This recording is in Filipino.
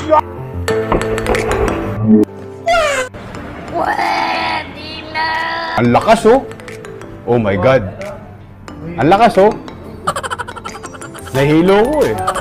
Pwede na! Ang lakas oh! Oh my God! Ang lakas oh! Nahilo ko eh!